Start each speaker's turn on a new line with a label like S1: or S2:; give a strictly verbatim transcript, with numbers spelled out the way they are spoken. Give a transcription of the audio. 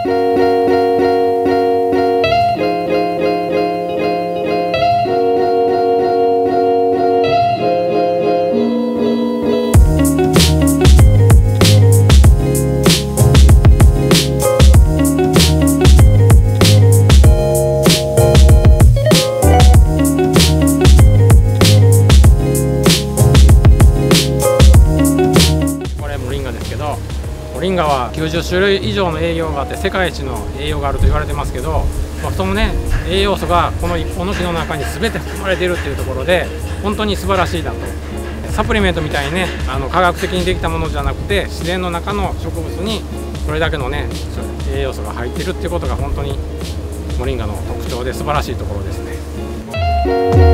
S1: モリンガはきゅうじゅっしゅるい以上の栄養があって世界一の栄養があると言われてますけど、まあ、そのね栄養素がこのいっぽんの木の中に全て含まれているっていうところで本当に素晴らしいなと。サプリメントみたいにねあの科学的にできたものじゃなくて自然の中の植物にこれだけのね栄養素が入っているっていうことが本当にモリンガの特徴で素晴らしいところですね。